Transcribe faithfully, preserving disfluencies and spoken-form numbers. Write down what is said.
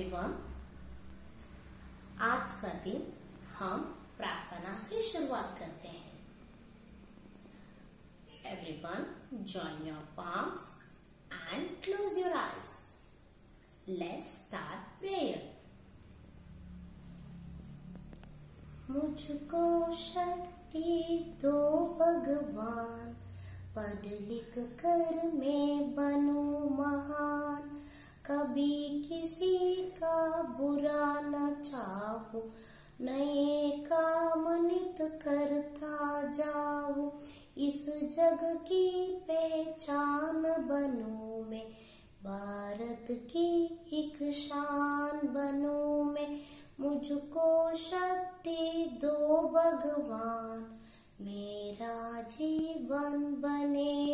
Everyone, आज का दिन हम प्रार्थना से शुरुआत करते हैं। Everyone, join your palms and close your eyes. Let's start prayer. मुझको शक्ति दो भगवान, पढ़ लिख कर मैं बनूं महान। कभी किसी का बुरा न चाहूं, नए काम नित करता जाऊं। इस जग की पहचान बनूं मैं, भारत की एक शान बनूं मैं। मुझको शक्ति दो भगवान, मेरा जीवन बने